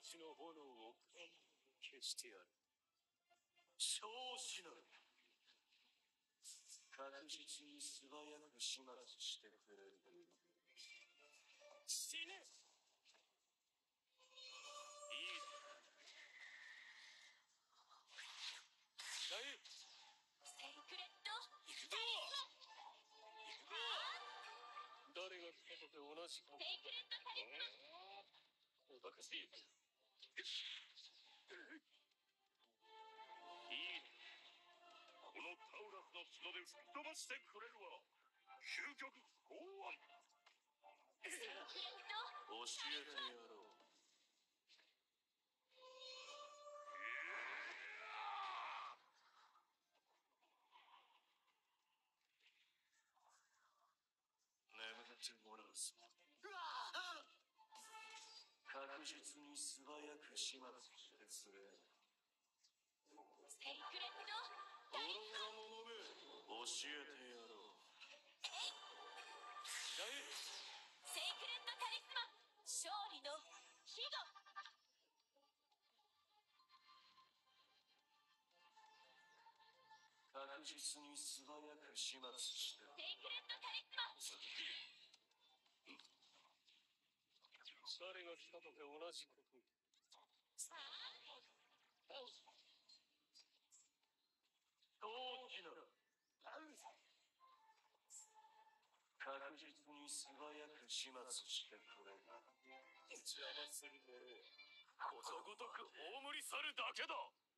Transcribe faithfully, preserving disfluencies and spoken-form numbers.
命の炎を消してやる。調子乗る。確実に素早く始末してくれる。死ね。いいだ。大セイクレット行くぞ。行くぞ。誰が来たとて同じか。 セイクレットタリスマン。 おバカしい。いいね。このタウラスの角で吹き飛ばしてくれるわ。究極剛腕。 セイクレット教えてやろう。眠ってもらうぞ。確実に素早く始末してくれ。 セイクレット愚か者め、教えてやろう。 セイクレットタリスマン、勝利のヒゴ。確実に素早く始末して。 セイクレットタリスマン。 誰が来たとて同じこと。大きな確実に素早く始末してくれ。邪魔するものはことごとく葬り去るだけだ。